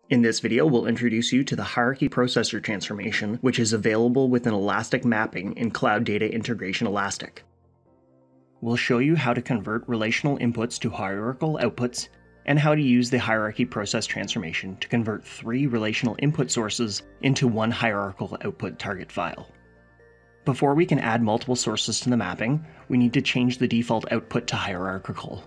In this video, we'll introduce you to the hierarchy processor transformation, which is available with an elastic mapping in Cloud Data Integration Elastic. We'll show you how to convert relational inputs to hierarchical outputs, and how to use the hierarchy process transformation to convert 3 relational input sources into one hierarchical output target file. Before we can add multiple sources to the mapping, we need to change the default output to hierarchical.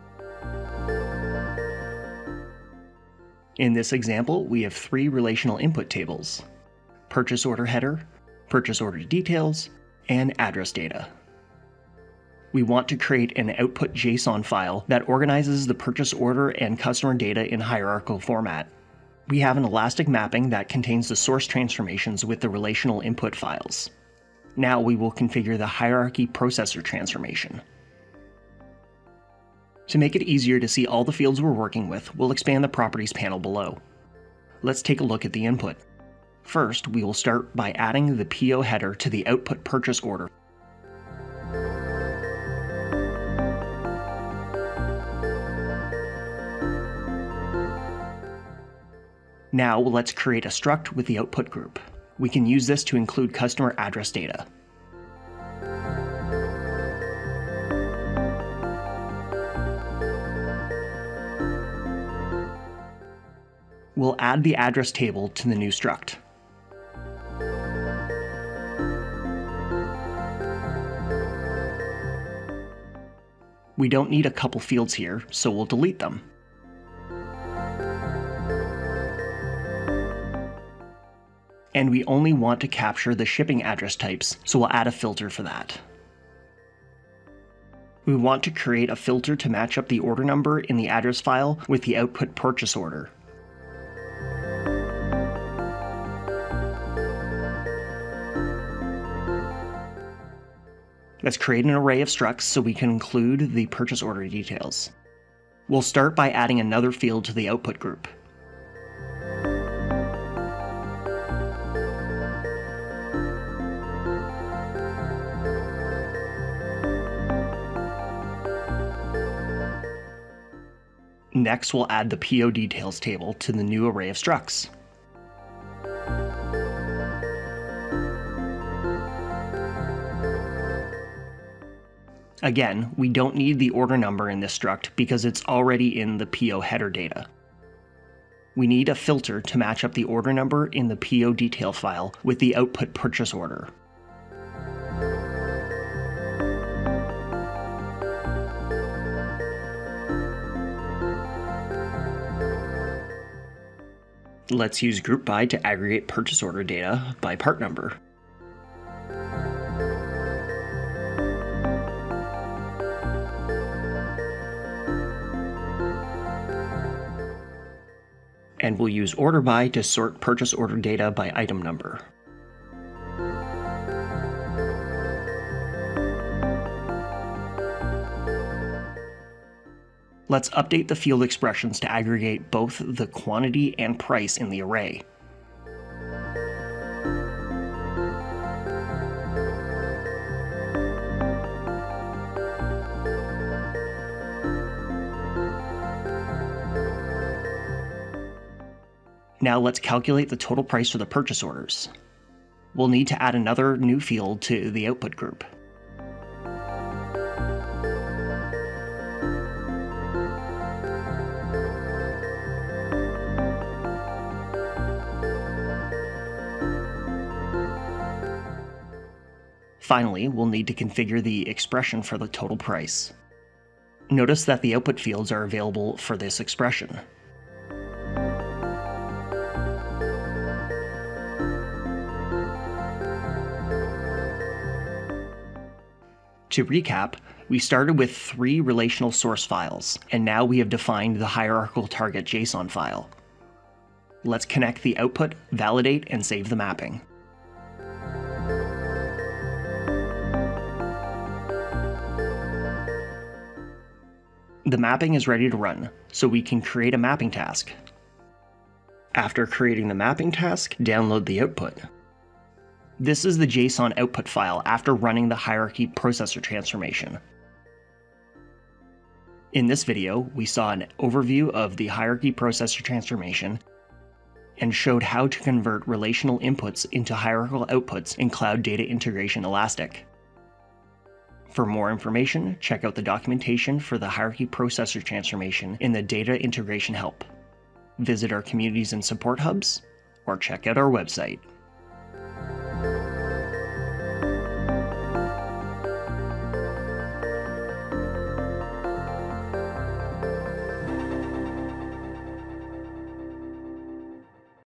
In this example, we have 3 relational input tables: purchase order header, purchase order details, and address data. We want to create an output JSON file that organizes the purchase order and customer data in hierarchical format. We have an elastic mapping that contains the source transformations with the relational input files. Now we will configure the hierarchy processor transformation. To make it easier to see all the fields we're working with, we'll expand the Properties panel below. Let's take a look at the input. First, we will start by adding the PO header to the output purchase order. Now let's create a struct with the output group. We can use this to include customer address data. We'll add the address table to the new struct. We don't need a couple fields here, so we'll delete them. And we only want to capture the shipping address types, so we'll add a filter for that. We want to create a filter to match up the order number in the address file with the output purchase order. Let's create an array of structs so we can include the purchase order details. We'll start by adding another field to the output group. Next, we'll add the PO details table to the new array of structs. Again, we don't need the order number in this struct because it's already in the PO header data. We need a filter to match up the order number in the PO detail file with the output purchase order. Let's use group by to aggregate purchase order data by part number. And we'll use order by to sort purchase order data by item number. Let's update the field expressions to aggregate both the quantity and price in the array. Now let's calculate the total price for the purchase orders. We'll need to add another new field to the output group. Finally, we'll need to configure the expression for the total price. Notice that the output fields are available for this expression. To recap, we started with 3 relational source files, and now we have defined the hierarchical target JSON file. Let's connect the output, validate, and save the mapping. The mapping is ready to run, so we can create a mapping task. After creating the mapping task, download the output. This is the JSON output file after running the hierarchy processor transformation. In this video, we saw an overview of the hierarchy processor transformation and showed how to convert relational inputs into hierarchical outputs in Cloud Data Integration Elastic. For more information, check out the documentation for the hierarchy processor transformation in the Data Integration Help. Visit our communities and support hubs, or check out our website.